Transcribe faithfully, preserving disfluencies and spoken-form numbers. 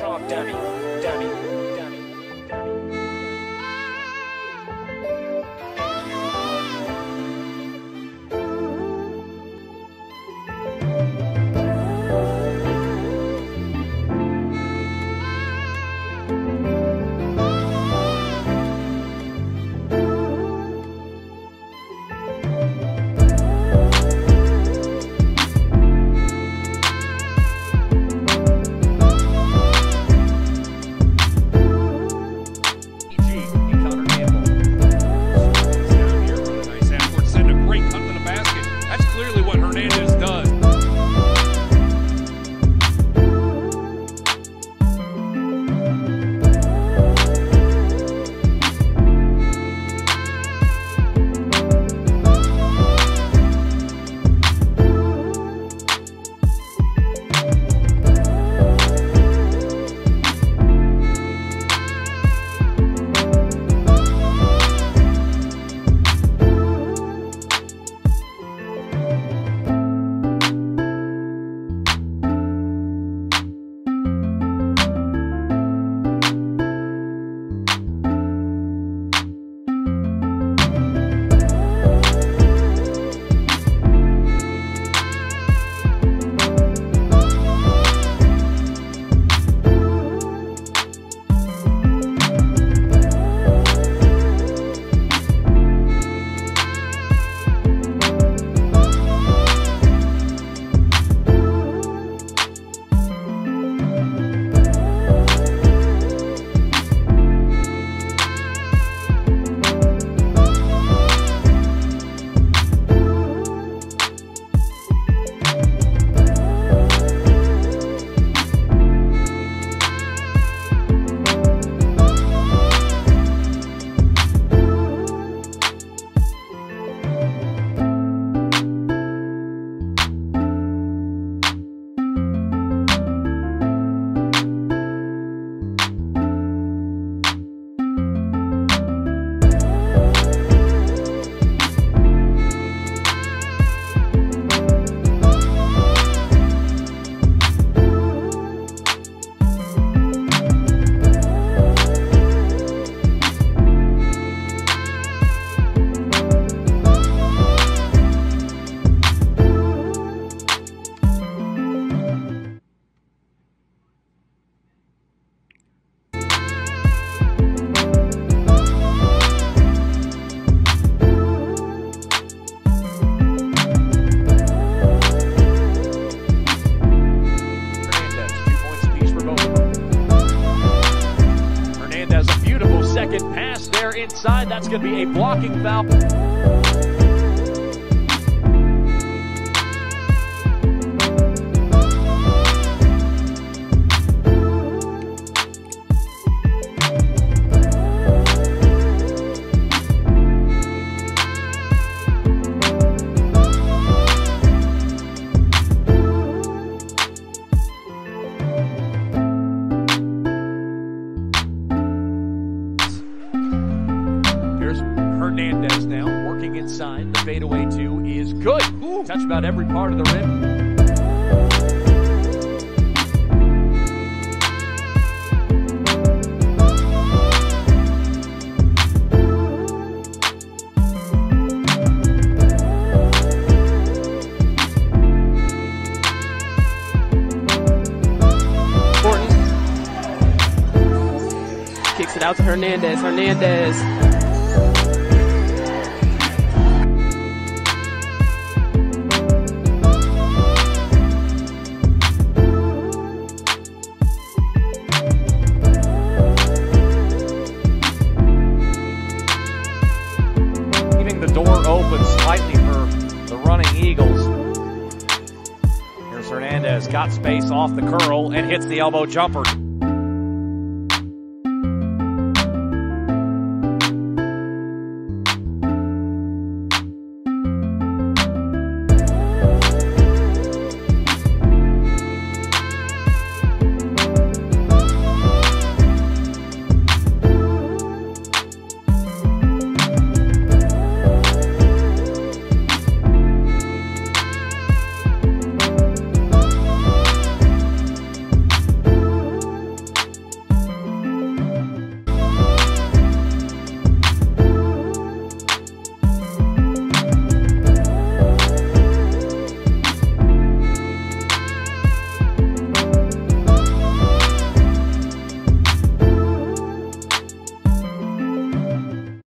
top, Jami, Jami, Jami, Jami. What Hernandez does. Second pass there inside. That's going to be a blocking foul. Hernandez now working inside. The fadeaway two is good. Ooh. Touch about every part of the rim. Kicks it out to Hernandez. Hernandez. The door opens slightly for the running Eagles. Here's Hernandez, got space off the curl and hits the elbow jumper.